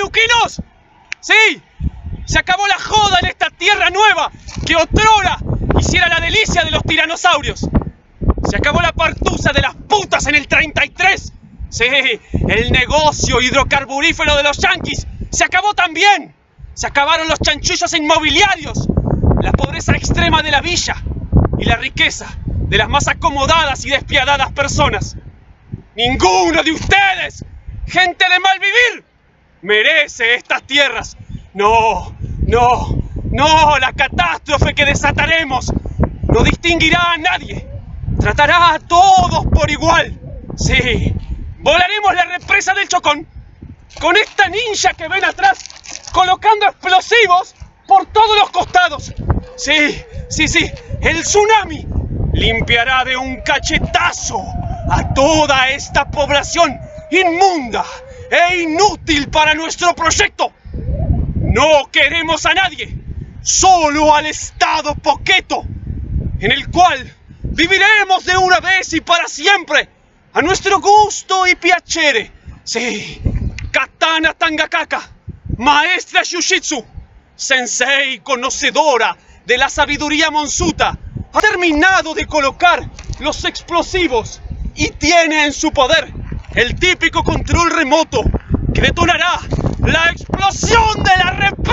neuquinos! ¡Sí! Se acabó la joda en esta tierra nueva que otrora hiciera la delicia de los tiranosaurios. Se acabó la partusa de las putas en el 33. Sí, el negocio hidrocarburífero de los yanquis se acabó también. Se acabaron los chanchullos inmobiliarios, la pobreza extrema de la villa y la riqueza de las más acomodadas y despiadadas personas. Ninguno de ustedes, gente de mal vivir, merece estas tierras. No, no, no, la catástrofe que desataremos no distinguirá a nadie. Tratará a todos por igual. Sí, volaremos la represa del Chocón con esta ninja que ven atrás, colocando explosivos por todos los costados. Sí, sí, sí, el tsunami limpiará de un cachetazo a toda esta población inmunda e inútil para nuestro proyecto. No queremos a nadie, solo al Estado Poqueto, en el cual viviremos de una vez y para siempre, a nuestro gusto y piacere. Sí, Katana Tangakaka, maestra Jiu-Jitsu, sensei conocedora de la sabiduría monsuta, ha terminado de colocar los explosivos y tiene en su poder el típico control remoto que detonará la explosión de la represa.